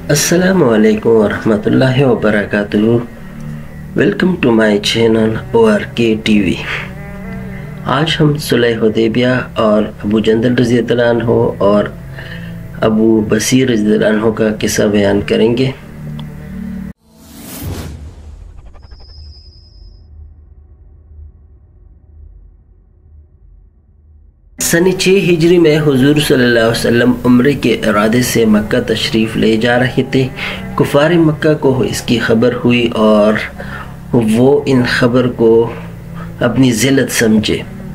السلام علیکم ورحمۃ اللہ وبرکاتہ۔ Welcome to my channel ORK-TV۔ آج ہم صلح حدیبیہ اور ابو جندل رضی اللہ عنہ اور ابو بصیر رضی اللہ عنہ کا قصہ بیان کریں گے۔ سن 6 ہجری میں حضور صلی اللہ علیہ وسلم عمرے کے ارادے سے مکہ تشریف لے جا رہے تھے۔ کفار مکہ کو اس کی خبر ہوئی اور وہ ان خبر کو اپنی ذلت سمجھے،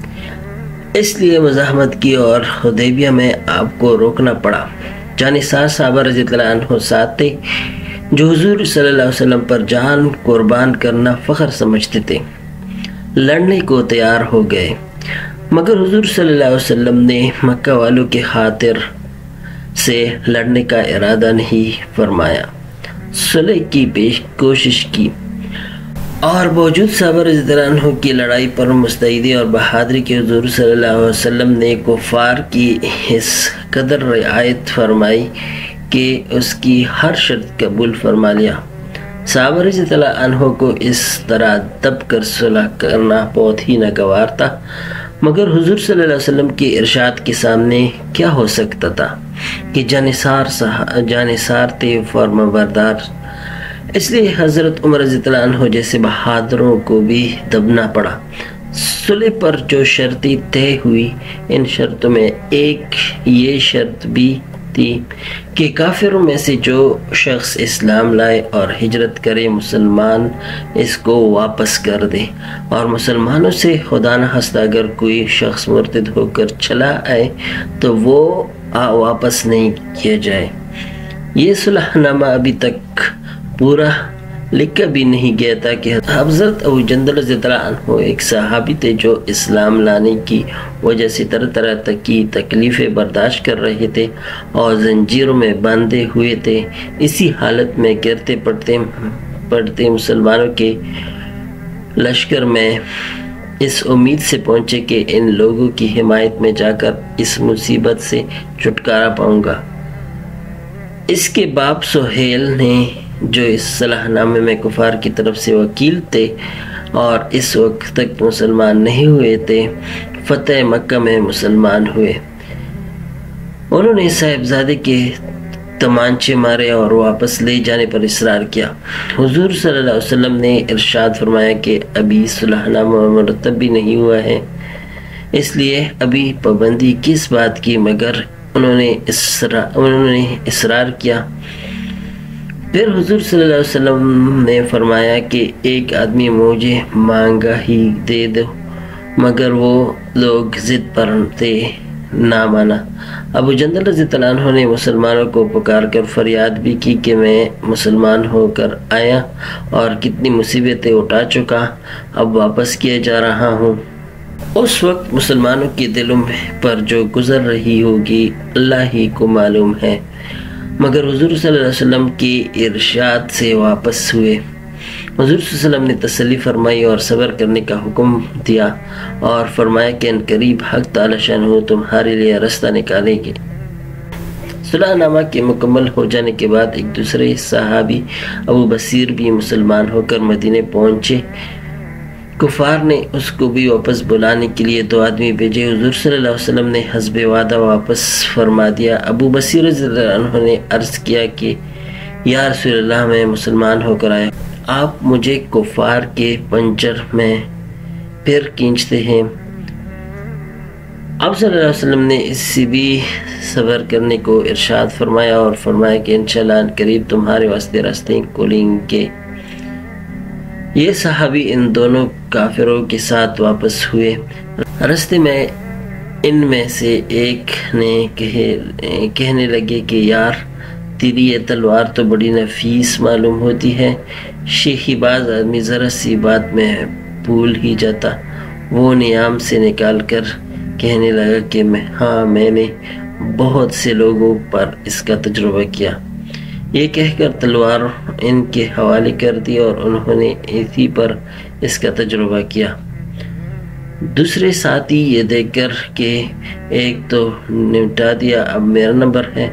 اس لیے مزاحمت کی اور حدیبیہ میں آپ کو روکنا پڑا۔ جانثار صحابہ رضی اللہ عنہ ساتھ تھے جو حضور صلی اللہ علیہ وسلم پر جان قربان کرنا فخر سمجھتے تھے، لڑنے کو تیار ہو گئے، مگر حضور صلی اللہ علیہ وسلم نے مکہ والوں کے خاطر سے لڑنے کا ارادہ نہیں فرمایا، صلح کی کوشش کی، اور باوجود صحابہ رضی اللہ عنہ کی لڑائی پر مستعدی اور بہادری کے حضور صلی اللہ علیہ وسلم نے کفار کی اس قدر رعایت فرمائی کہ اس کی ہر شرط قبول فرما لیا۔ صحابہ رضی اللہ عنہ کو اس طرح دب کر صلح کرنا بہت ہی ناگوار تھا، مگر حضور صلی اللہ علیہ وسلم کے ارشاد کے سامنے کیا ہو سکتا تھا کہ جانثار تھے فرما بردار، اس لیے حضرت عمر رضی اللہ عنہ جیسے بہادروں کو بھی دبنا پڑا۔ صلح پر جو شرطیں طے ہوئی، ان شرطوں میں ایک یہ شرط بھی تھی کہ کافروں میں سے جو شخص اسلام لائے اور ہجرت کرے مسلمان اس کو واپس کر دے، اور مسلمانوں سے خدا نخواستہ اگر کوئی شخص مرتد ہو کر چلا آئے تو وہ واپس نہیں کیا جائے۔ یہ صلح نامہ ابھی تک پورا لکھا بھی نہیں گیا تھا کہ حضرت ابو جندل رضی اللہ عنہ ایک صحابی تھے جو اسلام لانے کی وجہ سے طرح طرح کی تکلیفیں برداشت کر رہے تھے اور زنجیروں میں باندھے ہوئے تھے۔ اسی حالت میں گرتے پڑتے مسلمانوں کے لشکر میں اس امید سے پہنچے کہ ان لوگوں کی حمایت میں جا کر اس مصیبت سے چھٹکارا پاؤں گا۔ اس کے باپ سہیل نے جو اس صلح نامے میں کفار کی طرف سے وکیل تھے اور اس وقت تک مسلمان نہیں ہوئے تھے، فتح مکہ میں مسلمان ہوئے۔ انہوں نے صاحبزادے کے تمانچے مارے اور واپس لے جانے پر اصرار کیا۔ حضور صلی اللہ علیہ وسلم نے ارشاد فرمایا کہ ابھی صلح نامہ مرتب بھی نہیں ہوا ہے، اس لیے ابھی پابندی کس بات کی، مگر انہوں نے اصرار کیا۔ پھر حضور صلی اللہ علیہ وسلم نے فرمایا کہ ایک آدمی مجھے مانگا ہی دے دو، مگر وہ لوگ ضد پر تھے، نہ مانا۔ ابو جندل رضی اللہ عنہ نے مسلمانوں کو پکار کر فریاد بھی کی کہ میں مسلمان ہو کر آیا اور کتنی مصیبتیں اٹھا چکا، اب واپس کیا جا رہا ہوں۔ اس وقت مسلمانوں کے دلوں پر جو گزر رہی ہوگی اللہ ہی کو معلوم ہے، مگر حضور صلی اللہ علیہ وسلم کی ارشاد سے واپس ہوئے۔ حضور صلی اللہ علیہ وسلم نے تسلی فرمائی اور صبر کرنے کا حکم دیا اور فرمایا کہ ان قریب حق تعالی شانہ تمہارے لیے رستہ نکالیں گے۔ صلح نامہ کے مکمل ہو جانے کے بعد ایک دوسرے صحابی ابو بصیر بھی مسلمان ہو کر مدینے پہنچے۔ کفار نے اس کو بھی واپس بلانے کے لیے 2 آدمی بھیجے۔ حضور صلی اللہ علیہ وسلم نے حسب وعدہ واپس فرما دیا۔ ابو بصیر رضی اللہ عنہ نے عرض کیا کہ یا رسول اللہ، میں مسلمان ہو کر آیا، آپ مجھے کفار کے پنجر میں پھر کھینچتے ہیں۔ آپ صلی اللہ علیہ وسلم نے اس سے بھی صبر کرنے کو ارشاد فرمایا اور فرمایا کہ انشاءاللہ ان قریب تمہارے واسطے راستے کھولیں گے۔ یہ صحابی ان دونوں کافروں کے ساتھ واپس ہوئے۔ راستے میں ان میں سے ایک نے کہنے لگے کہ یار، تیری یہ تلوار تو بڑی نفیس معلوم ہوتی ہے۔ شیخی باز آدمی ذرا سی بات میں بھول ہی جاتا۔ وہ نیام سے نکال کر کہنے لگا کہ میں نے بہت سے لوگوں پر اس کا تجربہ کیا۔ یہ کہہ کر تلوار ان کے حوالے کر دی اور انہوں نے اسی پر اس کا تجربہ کیا۔ دوسرے ساتھی یہ دیکھ کر کہ ایک تو نمٹا دیا، اب میرا نمبر ہے،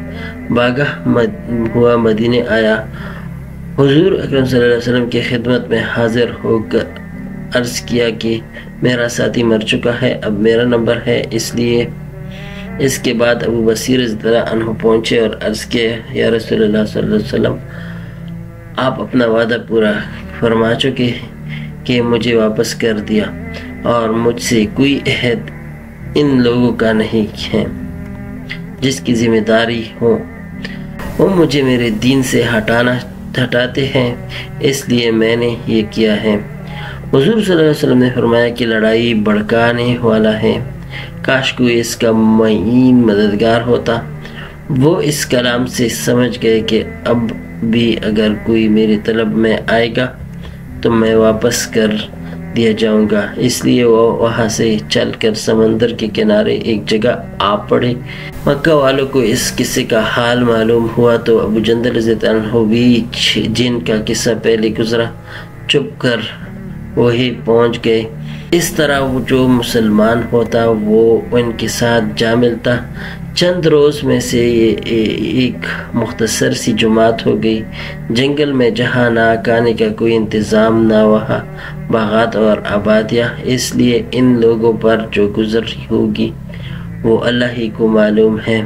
باغہ ہوا مدینے آیا، حضور اکرم صلی اللہ علیہ وسلم کی خدمت میں حاضر ہو کر عرض کیا کہ میرا ساتھی مر چکا ہے، اب میرا نمبر ہے، اس لیے اس کے بعد ابو بصیر رضی اللہ عنہ پہنچے اور عرض کیا، یا رسول اللہ صلی اللہ علیہ وسلم، آپ اپنا وعدہ پورا فرما چکے کہ مجھے واپس کر دیا اور مجھ سے کوئی عہد ان لوگوں کا نہیں ہے جس کی ذمہ داری ہو، وہ مجھے میرے دین سے ہٹاتے ہیں، اس لیے میں نے یہ کیا ہے۔ حضور صلی اللہ علیہ وسلم نے فرمایا کہ لڑائی بھڑکانے والا ہے، کاش کوئی اس کا معین مددگار ہوتا۔ وہ اس کلام سے سمجھ گئے کہ اب بھی اگر کوئی میری طلب میں آئے گا تو میں واپس کر دیا جاؤں گا، اس لیے وہ وہاں سے چل کر سمندر کے کنارے ایک جگہ آ پڑے۔ مکہ والوں کو اس قصے کا حال معلوم ہوا تو ابو جندل رضی اللہ عنہ بھی جن کا قصہ پہلے گزرا چپ کر وہی پہنچ گئے۔ اس طرح وہ جو مسلمان ہوتا وہ ان کے ساتھ جا ملتا۔ چند روز میں سے یہ ایک مختصر سی جماعت ہو گئی۔ جنگل میں جہاں نہ کھانے کا کوئی انتظام نہ وہاں باغات اور آبادیاں، اس لیے ان لوگوں پر جو گزر ہوگی وہ اللہ ہی کو معلوم ہے۔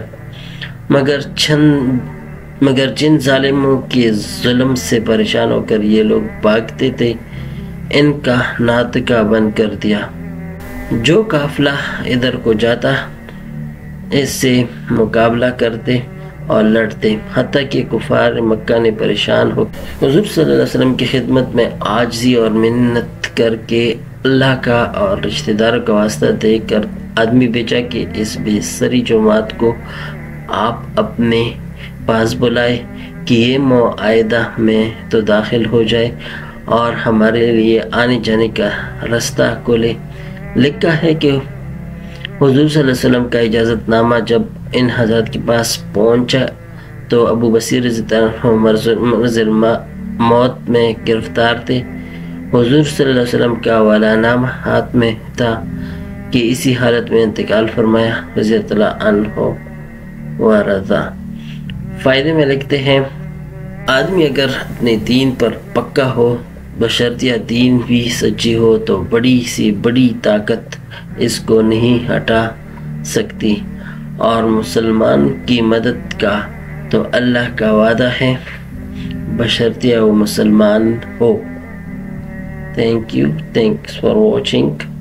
مگر جن ظالموں کے ظلم سے پریشان ہو کر یہ لوگ بھاگتے تھے، ان کا ناطقہ بند کر دیا۔ جو قافلہ ادھر کو جاتا اس سے مقابلہ کرتے اور لڑتے، حتیٰ کہ کفار مکہ نے پریشان ہو حضور صلی اللہ علیہ وسلم کی خدمت میں عاجزی اور منت کر کے اللہ کا اور رشتہ داروں کا واسطہ دے کر آدمی بھیجا کہ اس بے سری جماعت کو آپ اپنے پاس بلائے کہ یہ معاہدہ میں تو داخل ہو جائے اور ہمارے لیے آنے جانے کا راستہ کھولے۔ لکھا ہے کہ حضور صلی اللہ علیہ وسلم کا اجازت نامہ جب ان حضرات کے پاس پہنچا تو ابو بصیر رضی اللہ عنہ مرض موت میں گرفتار تھے۔ حضور صلی اللہ علیہ وسلم کا والا نامہ ہاتھ میں تھا کہ اسی حالت میں انتقال فرمایا، رضی اللہ عنہ ورضا۔ فائدے میں لکھتے ہیں، آدمی اگر اپنے دین پر پکا ہو، بشرطیہ دین بھی سچی ہو، تو بڑی سی بڑی طاقت اس کو نہیں ہٹا سکتی، اور مسلمان کی مدد کا تو اللہ کا وعدہ ہے بشرطیہ وہ مسلمان ہو۔ Thank you, thanks for watching.